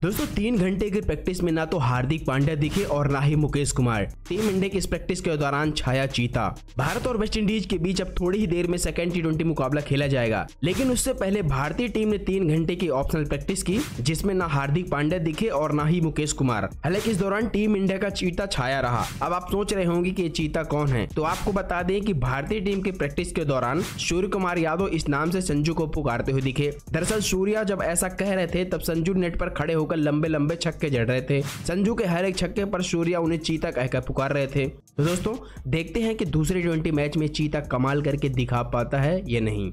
दोस्तों 3 घंटे की प्रैक्टिस में ना तो हार्दिक पांड्या दिखे और ना ही मुकेश कुमार। टीम इंडिया की इस प्रैक्टिस के दौरान छाया चीता। भारत और वेस्टइंडीज के बीच अब थोड़ी ही देर में सेकंड T20 मुकाबला खेला जाएगा, लेकिन उससे पहले भारतीय टीम ने 3 घंटे की ऑप्शनल प्रैक्टिस की, जिसमें ना हार्दिक पांड्या दिखे और ना ही मुकेश कुमार। हालांकि इस दौरान टीम इंडिया का चीता छाया रहा। अब आप सोच रहे होंगे कि ये चीता कौन है, तो आपको बता दें कि भारतीय टीम की प्रैक्टिस के दौरान सूर्य कुमार यादव इस नाम से संजू को पुकारते हुए दिखे। दरअसल सूर्या जब ऐसा कह रहे थे तब संजू नेट पर खड़े होकर लंबे लंबे छक्के जड़ रहे थे। संजू के हर एक छक्के पर सूर्या उन्हें चीता कहकर पुकार रहे थे। तो दोस्तों देखते हैं कि दूसरे T20 मैच में चीता कमाल करके दिखा पाता है या नहीं।